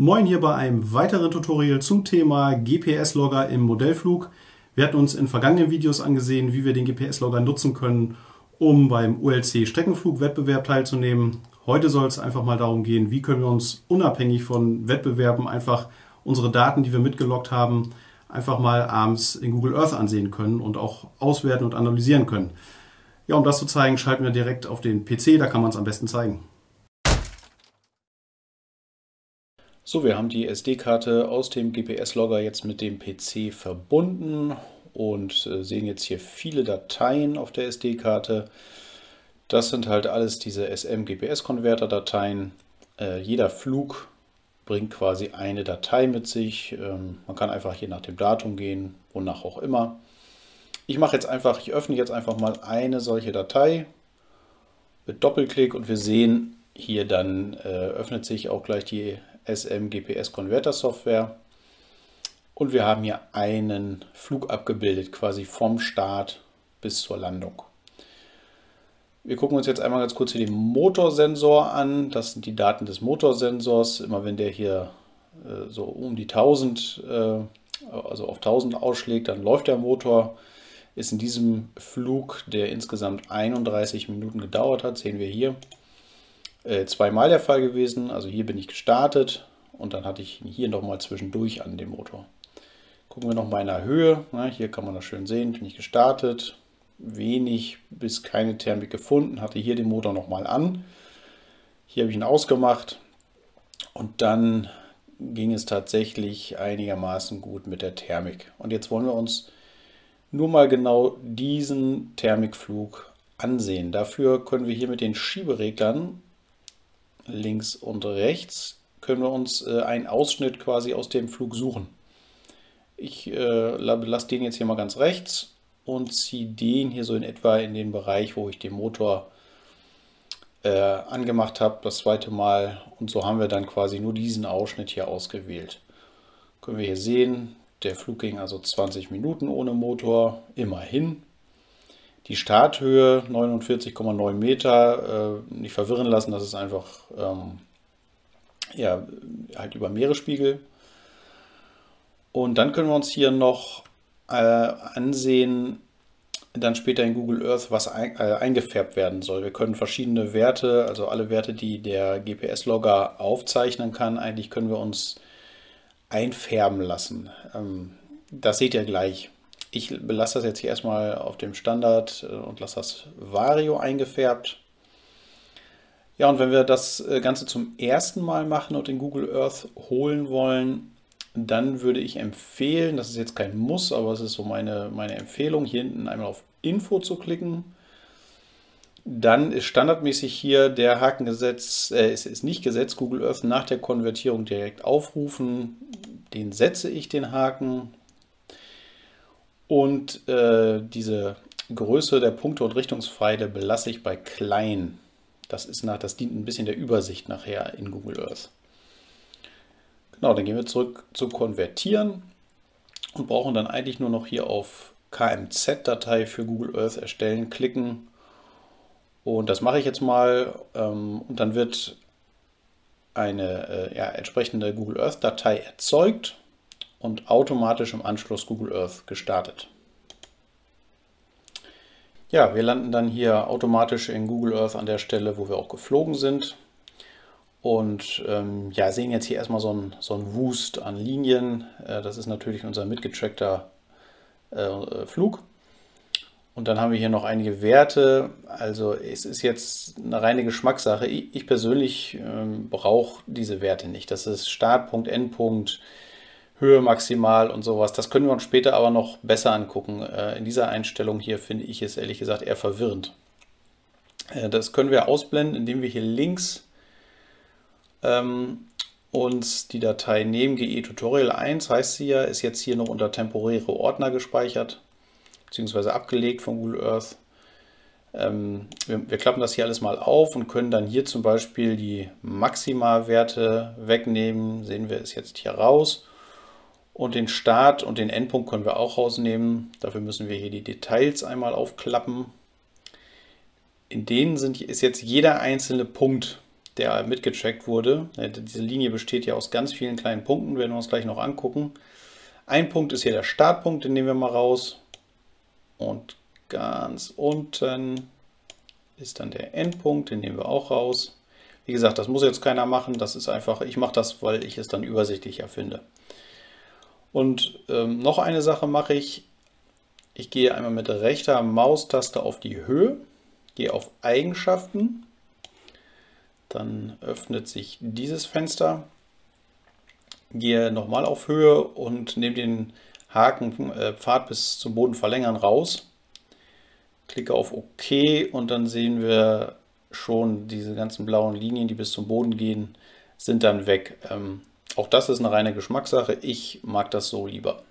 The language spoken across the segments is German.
Moin hier bei einem weiteren Tutorial zum Thema GPS-Logger im Modellflug. Wir hatten uns in vergangenen Videos angesehen, wie wir den GPS-Logger nutzen können, um beim ULC-Streckenflugwettbewerb teilzunehmen. Heute soll es einfach mal darum gehen, wie können wir uns unabhängig von Wettbewerben einfach unsere Daten, die wir mitgeloggt haben, einfach mal abends in Google Earth ansehen können und auch auswerten und analysieren können. Ja, um das zu zeigen, schalten wir direkt auf den PC, da kann man es am besten zeigen. So, wir haben die SD-Karte aus dem GPS-Logger jetzt mit dem PC verbunden und sehen jetzt hier viele Dateien auf der SD-Karte. Das sind halt alles diese SM-GPS-Converter-Dateien. Jeder Flug bringt quasi eine Datei mit sich. Man kann einfach hier nach dem Datum gehen, wonach auch immer. Ich öffne jetzt einfach mal eine solche Datei mit Doppelklick und wir sehen hier dann öffnet sich auch gleich die SM GPS Converter Software und wir haben hier einen Flug abgebildet, quasi vom Start bis zur Landung. Wir gucken uns jetzt einmal ganz kurz hier den Motorsensor an. Das sind die Daten des Motorsensors. Immer wenn der hier so um die 1000, also auf 1000 ausschlägt, dann läuft der Motor. Ist in diesem Flug, der insgesamt 31 Minuten gedauert hat, sehen wir hier, zweimal der Fall gewesen. Also hier bin ich gestartet und dann hatte ich hier nochmal zwischendurch an dem Motor. Gucken wir nochmal in der Höhe. Na, hier kann man das schön sehen. Bin ich gestartet, wenig bis keine Thermik gefunden, hatte hier den Motor nochmal an. Hier habe ich ihn ausgemacht und dann ging es tatsächlich einigermaßen gut mit der Thermik. Und jetzt wollen wir uns nur mal genau diesen Thermikflug ansehen. Dafür können wir hier mit den Schiebereglern links und rechts können wir uns einen Ausschnitt quasi aus dem Flug suchen. Ich lasse den jetzt hier mal ganz rechts und ziehe den hier so in etwa in den Bereich, wo ich den Motor angemacht habe, das zweite Mal. Und so haben wir dann quasi nur diesen Ausschnitt hier ausgewählt. Können wir hier sehen, der Flug ging also 20 Minuten ohne Motor, immerhin. Die Starthöhe 49,9 Meter, nicht verwirren lassen, das ist einfach ja, halt über Meeresspiegel. Und dann können wir uns hier noch ansehen, dann später in Google Earth, was eingefärbt werden soll. Wir können verschiedene Werte, also alle Werte, die der GPS-Logger aufzeichnen kann, eigentlich können wir uns einfärben lassen. Das seht ihr gleich. Ich belasse das jetzt hier erstmal auf dem Standard und lasse das Vario eingefärbt. Ja, und wenn wir das Ganze zum ersten Mal machen und in Google Earth holen wollen, dann würde ich empfehlen, das ist jetzt kein Muss, aber es ist so meine Empfehlung, hier hinten einmal auf Info zu klicken. Dann ist standardmäßig hier der Haken gesetzt, ist nicht gesetzt, Google Earth nach der Konvertierung direkt aufrufen. Den setze ich, den Haken. Und diese Größe der Punkte und Richtungspfeile belasse ich bei klein. Das dient ein bisschen der Übersicht nachher in Google Earth. Genau, dann gehen wir zurück zu Konvertieren und brauchen dann eigentlich nur noch hier auf KMZ-Datei für Google Earth erstellen klicken. Und das mache ich jetzt mal und dann wird eine entsprechende Google Earth-Datei erzeugt und automatisch im Anschluss Google Earth gestartet. Ja, wir landen dann hier automatisch in Google Earth an der Stelle, wo wir auch geflogen sind. Und ja, sehen jetzt hier erstmal so ein Wust an Linien. Das ist natürlich unser mitgetrackter Flug. Und dann haben wir hier noch einige Werte. Also es ist jetzt eine reine Geschmackssache. Ich persönlich brauche diese Werte nicht. Das ist Startpunkt, Endpunkt, Höhe maximal und sowas. Das können wir uns später aber noch besser angucken. In dieser Einstellung hier finde ich es ehrlich gesagt eher verwirrend. Das können wir ausblenden, indem wir hier links uns die Datei nehmen. GE Tutorial 1 heißt sie ja, ist jetzt hier noch unter temporäre Ordner gespeichert, beziehungsweise abgelegt von Google Earth. Wir klappen das hier alles mal auf und können dann hier zum Beispiel die Maximalwerte wegnehmen. Sehen wir es jetzt hier raus. Und den Start und den Endpunkt können wir auch rausnehmen. Dafür müssen wir hier die Details einmal aufklappen. In denen ist jetzt jeder einzelne Punkt der mitgetrackt wurde. Diese Linie besteht ja aus ganz vielen kleinen Punkten, werden wir uns gleich noch angucken. Ein Punkt ist hier der Startpunkt, den nehmen wir mal raus. Und ganz unten ist dann der Endpunkt, den nehmen wir auch raus. Wie gesagt, das muss jetzt keiner machen, das ist einfach, ich mache das, weil ich es dann übersichtlicher finde. Und noch eine Sache mache ich. Ich gehe einmal mit rechter Maustaste auf die Höhe, gehe auf Eigenschaften, dann öffnet sich dieses Fenster, gehe nochmal auf Höhe und nehme den Haken Pfad bis zum Boden verlängern raus, klicke auf OK und dann sehen wir schon diese ganzen blauen Linien, die bis zum Boden gehen, sind dann weg. Auch das ist eine reine Geschmackssache, ich mag das so lieber.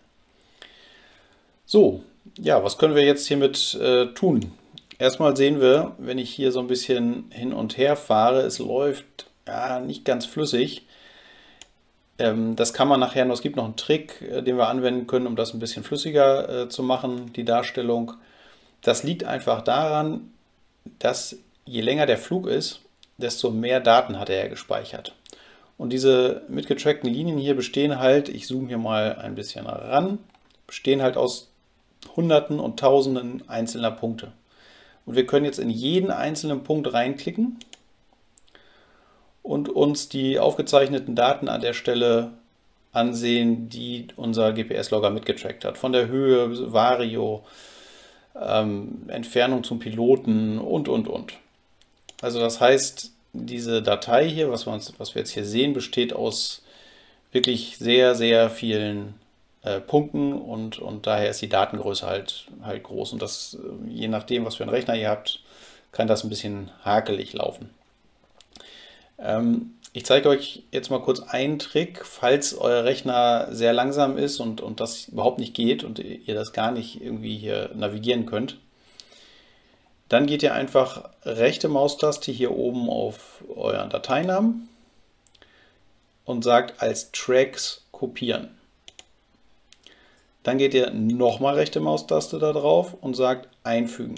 So, ja, was können wir jetzt hiermit tun? Erstmal sehen wir, wenn ich hier so ein bisschen hin und her fahre, es läuft ja nicht ganz flüssig. Das kann man nachher noch, es gibt noch einen Trick, den wir anwenden können, um das ein bisschen flüssiger zu machen, die Darstellung. Das liegt einfach daran, dass je länger der Flug ist, desto mehr Daten hat er gespeichert. Und diese mitgetrackten Linien hier bestehen halt, ich zoome hier mal ein bisschen ran, bestehen halt aus Hunderten und Tausenden einzelner Punkte. Und wir können jetzt in jeden einzelnen Punkt reinklicken und uns die aufgezeichneten Daten an der Stelle ansehen, die unser GPS-Logger mitgetrackt hat. Von der Höhe, Vario, Entfernung zum Piloten und. Also das heißt, diese Datei hier, was wir jetzt hier sehen, besteht aus wirklich sehr, sehr vielen Punkten und daher ist die Datengröße halt groß. Und das, je nachdem, was für einen Rechner ihr habt, kann das ein bisschen hakelig laufen. Ich zeige euch jetzt mal kurz einen Trick, falls euer Rechner sehr langsam ist und das überhaupt nicht geht und ihr das gar nicht irgendwie hier navigieren könnt. Dann geht ihr einfach rechte Maustaste hier oben auf euren Dateinamen und sagt als Tracks kopieren. Dann geht ihr nochmal rechte Maustaste da drauf und sagt einfügen.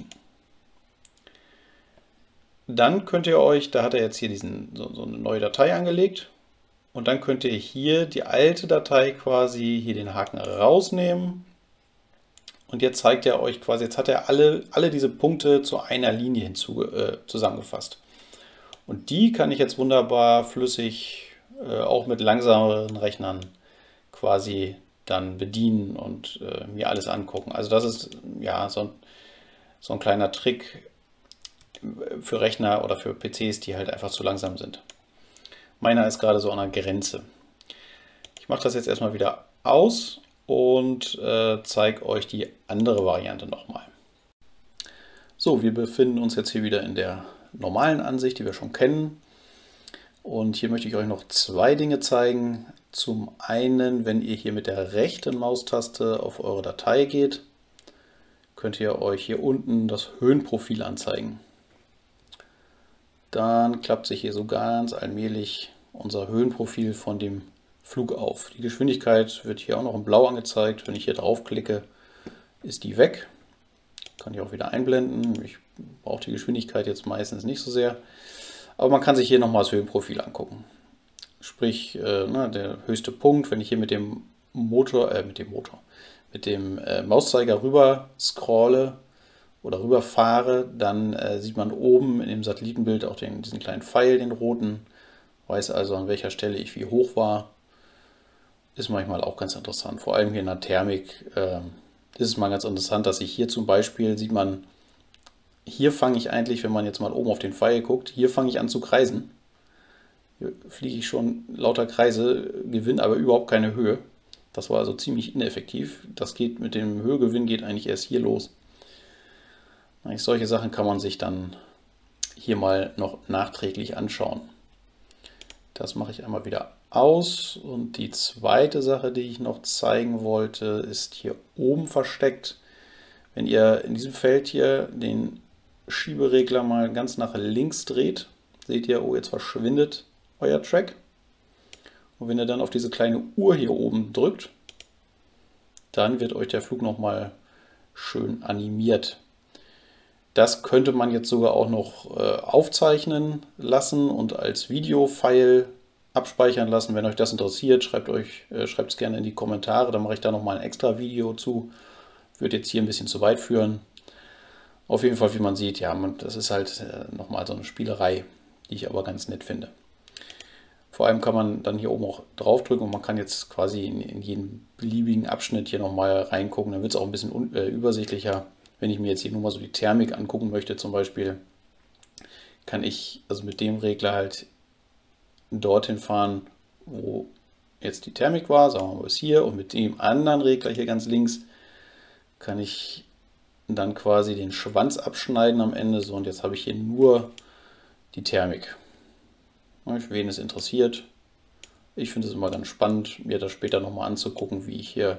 Dann könnt ihr euch, da hat er jetzt hier so eine neue Datei angelegt und dann könnt ihr hier die alte Datei quasi hier den Haken rausnehmen und jetzt zeigt er euch quasi, jetzt hat er alle diese Punkte zu einer Linie zusammengefasst. Und die kann ich jetzt wunderbar flüssig auch mit langsameren Rechnern quasi dann bedienen und mir alles angucken. Also das ist ja so ein kleiner Trick für Rechner oder für PCs, die halt einfach zu langsam sind. Meiner ist gerade so an der Grenze. Ich mache das jetzt erstmal wieder aus und zeige euch die andere Variante nochmal. So, wir befinden uns jetzt hier wieder in der normalen Ansicht, die wir schon kennen. Und hier möchte ich euch noch zwei Dinge zeigen. Zum einen, wenn ihr hier mit der rechten Maustaste auf eure Datei geht, könnt ihr euch hier unten das Höhenprofil anzeigen. Dann klappt sich hier so ganz allmählich unser Höhenprofil von dem Flug auf. Die Geschwindigkeit wird hier auch noch in Blau angezeigt. Wenn ich hier draufklicke, ist die weg. Kann ich auch wieder einblenden. Ich brauche die Geschwindigkeit jetzt meistens nicht so sehr. Aber man kann sich hier nochmal das Höhenprofil angucken. Sprich, der höchste Punkt, wenn ich hier mit dem Mauszeiger rüber scrolle oder rüber fahre, dann sieht man oben in dem Satellitenbild auch diesen kleinen Pfeil, den roten. Weiß also, an welcher Stelle ich wie hoch war. Ist manchmal auch ganz interessant. Vor allem hier in der Thermik ist es mal ganz interessant, dass ich hier zum Beispiel, sieht man, hier fange ich eigentlich, wenn man jetzt mal oben auf den Pfeil guckt, hier fange ich an zu kreisen. Hier fliege ich schon lauter Kreise, gewinne aber überhaupt keine Höhe. Das war also ziemlich ineffektiv. Das geht mit dem Höhegewinn geht eigentlich erst hier los. Solche Sachen kann man sich dann hier mal noch nachträglich anschauen. Das mache ich einmal wieder aus. Und die zweite Sache, die ich noch zeigen wollte, ist hier oben versteckt. Wenn ihr in diesem Feld hier den Schieberegler mal ganz nach links dreht, seht ihr, oh, jetzt verschwindet euer Track. Und wenn ihr dann auf diese kleine Uhr hier oben drückt, dann wird euch der Flug nochmal schön animiert. Das könnte man jetzt sogar auch noch aufzeichnen lassen und als Videofile abspeichern lassen. Wenn euch das interessiert, schreibt es gerne in die Kommentare, dann mache ich da nochmal ein extra Video zu. Wird jetzt hier ein bisschen zu weit führen. Auf jeden Fall, wie man sieht, ja, das ist halt nochmal so eine Spielerei, die ich aber ganz nett finde. Vor allem kann man dann hier oben auch draufdrücken und man kann jetzt quasi in jeden beliebigen Abschnitt hier nochmal reingucken. Dann wird es auch ein bisschen übersichtlicher. Wenn ich mir jetzt hier nur mal so die Thermik angucken möchte zum Beispiel, kann ich also mit dem Regler halt dorthin fahren, wo jetzt die Thermik war, sagen wir mal bis hier, und mit dem anderen Regler hier ganz links kann ich dann quasi den Schwanz abschneiden am Ende. So, und jetzt habe ich hier nur die Thermik. Wen es interessiert. Ich finde es immer ganz spannend, mir das später nochmal anzugucken, wie ich hier,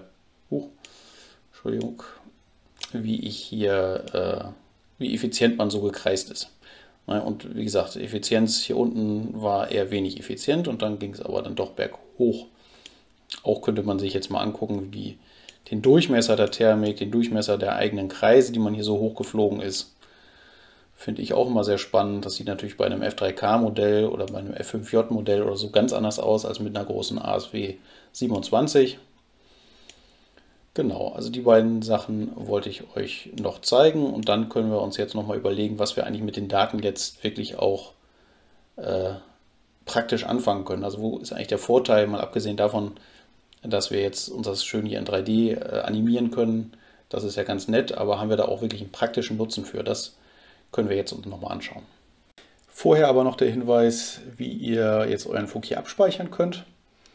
wie effizient man so gekreist ist. Und wie gesagt, Effizienz hier unten war eher wenig effizient und dann ging es aber dann doch berghoch. Auch könnte man sich jetzt mal angucken, wie den Durchmesser der Thermik, den Durchmesser der eigenen Kreise, die man hier so hochgeflogen ist. Finde ich auch immer sehr spannend. Das sieht natürlich bei einem F3K-Modell oder bei einem F5J-Modell oder so ganz anders aus als mit einer großen ASW 27. Genau, also die beiden Sachen wollte ich euch noch zeigen und dann können wir uns jetzt nochmal überlegen, was wir eigentlich mit den Daten jetzt wirklich auch praktisch anfangen können. Also wo ist eigentlich der Vorteil, mal abgesehen davon, dass wir jetzt uns das schön hier in 3D animieren können. Das ist ja ganz nett, aber haben wir da auch wirklich einen praktischen Nutzen für? Das können wir jetzt uns nochmal anschauen. Vorher aber noch der Hinweis, wie ihr jetzt euren Flug hier abspeichern könnt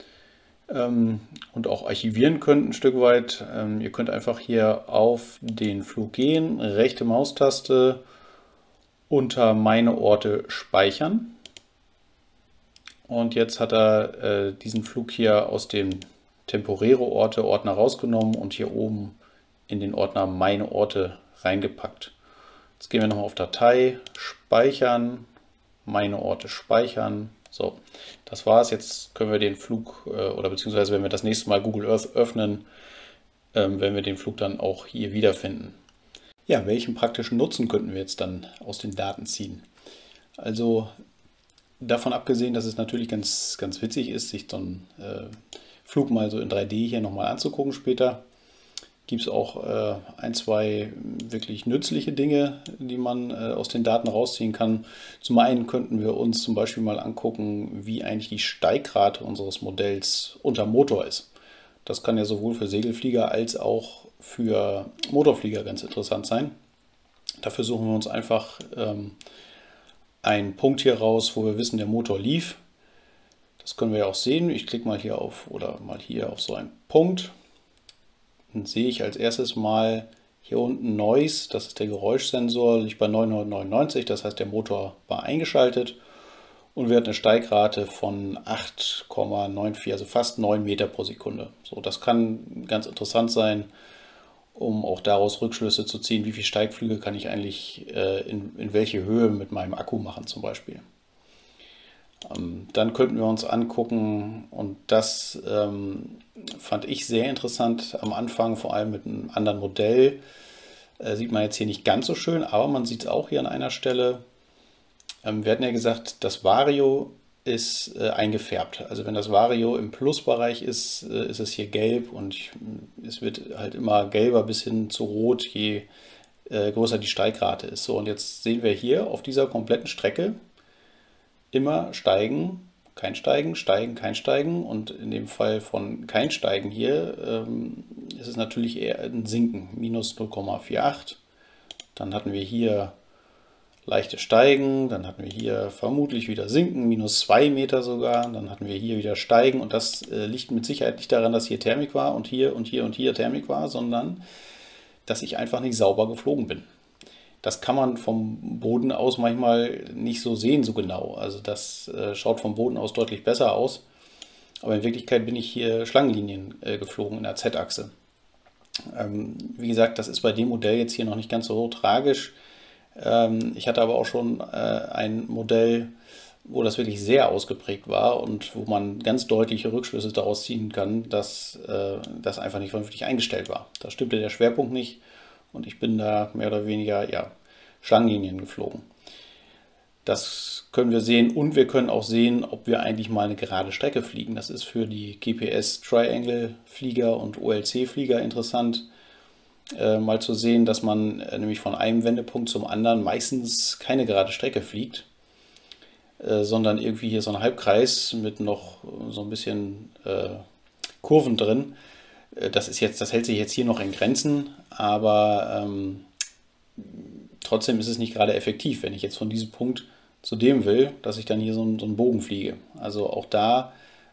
und auch archivieren könnt ein Stück weit. Ihr könnt einfach hier auf den Flug gehen, rechte Maustaste unter Meine Orte speichern. Und jetzt hat er diesen Flug hier aus dem temporäre Orte Ordner rausgenommen und hier oben in den Ordner Meine Orte reingepackt. Jetzt gehen wir nochmal auf Datei, Speichern, Meine Orte speichern. So, das war's. Jetzt können wir den Flug, oder beziehungsweise wenn wir das nächste Mal Google Earth öffnen, werden wir den Flug dann auch hier wiederfinden. Ja, welchen praktischen Nutzen könnten wir jetzt dann aus den Daten ziehen? Also davon abgesehen, dass es natürlich ganz, ganz witzig ist, sich so einen Flug mal so in 3D hier nochmal anzugucken später, gibt es auch ein, zwei wirklich nützliche Dinge, die man aus den Daten rausziehen kann. Zum einen könnten wir uns zum Beispiel mal angucken, wie eigentlich die Steigrate unseres Modells unter Motor ist. Das kann ja sowohl für Segelflieger als auch für Motorflieger ganz interessant sein. Dafür suchen wir uns einfach einen Punkt hier raus, wo wir wissen, der Motor lief. Das können wir ja auch sehen. Ich klicke mal hier auf oder mal hier auf so einen Punkt. Dann sehe ich als erstes mal hier unten Noise, das ist der Geräuschsensor, liegt bei 999, das heißt der Motor war eingeschaltet und wir hatten eine Steigrate von 8,94, also fast 9 Meter pro Sekunde. So, das kann ganz interessant sein, um auch daraus Rückschlüsse zu ziehen, wie viele Steigflüge kann ich eigentlich in welche Höhe mit meinem Akku machen zum Beispiel. Dann könnten wir uns angucken, und das fand ich sehr interessant am Anfang, vor allem mit einem anderen Modell. Sieht man jetzt hier nicht ganz so schön, aber man sieht es auch hier an einer Stelle. Wir hatten ja gesagt, das Vario ist eingefärbt. Also wenn das Vario im Plusbereich ist, ist es hier gelb und es wird halt immer gelber bis hin zu rot, je größer die Steigrate ist. So, und jetzt sehen wir hier auf dieser kompletten Strecke immer steigen, kein Steigen, steigen, kein Steigen, und in dem Fall von kein Steigen hier ist es natürlich eher ein Sinken, minus 0,48. Dann hatten wir hier leichte Steigen, dann hatten wir hier vermutlich wieder Sinken, minus 2 Meter sogar, dann hatten wir hier wieder Steigen, und das liegt mit Sicherheit nicht daran, dass hier Thermik war und hier und hier und hier Thermik war, sondern dass ich einfach nicht sauber geflogen bin. Das kann man vom Boden aus manchmal nicht so sehen, so genau. Also das schaut vom Boden aus deutlich besser aus. Aber in Wirklichkeit bin ich hier Schlangenlinien geflogen in der Z-Achse. Wie gesagt, das ist bei dem Modell jetzt hier noch nicht ganz so tragisch. Ich hatte aber auch schon ein Modell, wo das wirklich sehr ausgeprägt war und wo man ganz deutliche Rückschlüsse daraus ziehen kann, dass das einfach nicht vernünftig eingestellt war. Da stimmte der Schwerpunkt nicht. Und ich bin da mehr oder weniger, ja, Schlangenlinien geflogen. Das können wir sehen und wir können auch sehen, ob wir eigentlich mal eine gerade Strecke fliegen. Das ist für die GPS Triangle Flieger und OLC Flieger interessant, mal zu sehen, dass man nämlich von einem Wendepunkt zum anderen meistens keine gerade Strecke fliegt, sondern irgendwie hier so ein Halbkreis mit noch so ein bisschen Kurven drin. Das hält sich jetzt hier noch in Grenzen, aber trotzdem ist es nicht gerade effektiv, wenn ich jetzt von diesem Punkt zu dem will, dass ich dann hier so einen Bogen fliege. Also auch da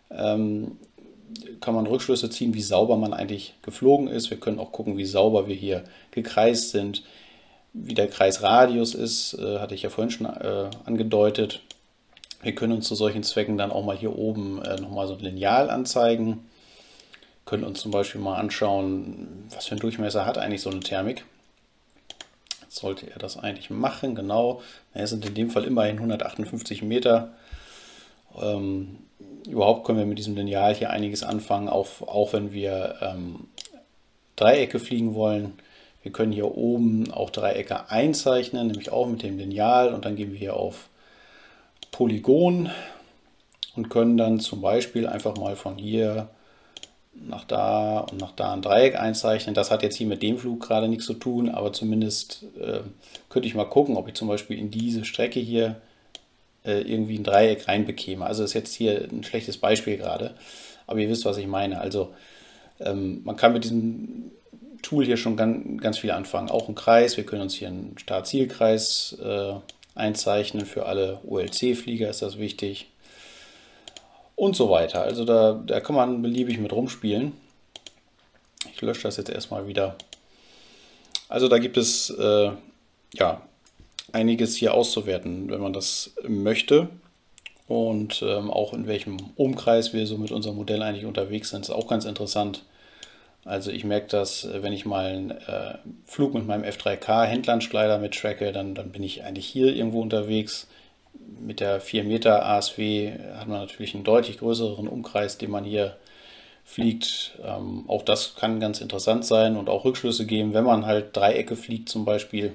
kann man Rückschlüsse ziehen, wie sauber man eigentlich geflogen ist. Wir können auch gucken, wie sauber wir hier gekreist sind, wie der Kreisradius ist, hatte ich ja vorhin schon angedeutet. Wir können uns zu solchen Zwecken dann auch mal hier oben nochmal so ein Lineal anzeigen. Können uns zum Beispiel mal anschauen, was für einen Durchmesser hat eigentlich so eine Thermik. Sollte er das eigentlich machen, genau. Es sind in dem Fall immerhin 158 Meter. Überhaupt können wir mit diesem Lineal hier einiges anfangen, auch wenn wir Dreiecke fliegen wollen. Wir können hier oben auch Dreiecke einzeichnen, nämlich auch mit dem Lineal. Und dann gehen wir hier auf Polygon und können dann zum Beispiel einfach mal von hier nach da und nach da ein Dreieck einzeichnen. Das hat jetzt hier mit dem Flug gerade nichts zu tun, aber zumindest könnte ich mal gucken, ob ich zum Beispiel in diese Strecke hier irgendwie ein Dreieck reinbekäme. Also ist jetzt hier ein schlechtes Beispiel gerade, aber ihr wisst, was ich meine. Also man kann mit diesem Tool hier schon ganz viel anfangen. Auch ein Kreis, wir können uns hier einen Start-Ziel-Kreis einzeichnen. Für alle OLC-Flieger ist das wichtig. Und so weiter. Also da kann man beliebig mit rumspielen. Ich lösche das jetzt erstmal wieder. Also da gibt es ja einiges hier auszuwerten, wenn man das möchte. Und auch in welchem Umkreis wir so mit unserem Modell eigentlich unterwegs sind, ist auch ganz interessant. Also ich merke das, wenn ich mal einen Flug mit meinem F3K Händlernschleider mit tracke, dann bin ich eigentlich hier irgendwo unterwegs. Mit der 4 Meter ASW hat man natürlich einen deutlich größeren Umkreis, den man hier fliegt. Auch das kann ganz interessant sein und auch Rückschlüsse geben, wenn man halt Dreiecke fliegt zum Beispiel.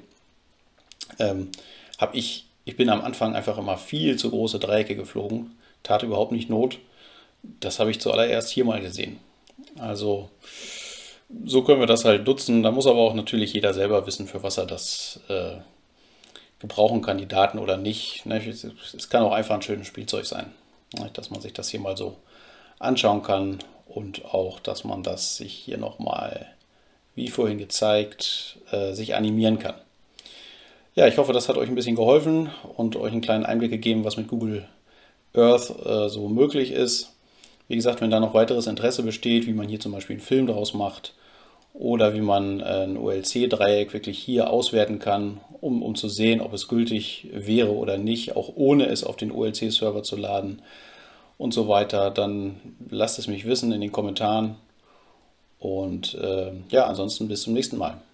Ich bin am Anfang einfach immer viel zu große Dreiecke geflogen, tat überhaupt nicht Not. Das habe ich zuallererst hier mal gesehen. Also so können wir das halt nutzen. Da muss aber auch natürlich jeder selber wissen, für was er das gebrauchen kann, die Daten oder nicht. Es kann auch einfach ein schönes Spielzeug sein, dass man sich das hier mal so anschauen kann und auch, dass man das sich hier nochmal, wie vorhin gezeigt, sich animieren kann. Ja, ich hoffe, das hat euch ein bisschen geholfen und euch einen kleinen Einblick gegeben, was mit Google Earth so möglich ist. Wie gesagt, wenn da noch weiteres Interesse besteht, wie man hier zum Beispiel einen Film daraus macht oder wie man ein OLC-Dreieck wirklich hier auswerten kann, um zu sehen, ob es gültig wäre oder nicht, auch ohne es auf den OLC-Server zu laden und so weiter, dann lasst es mich wissen in den Kommentaren. Und ja, ansonsten bis zum nächsten Mal.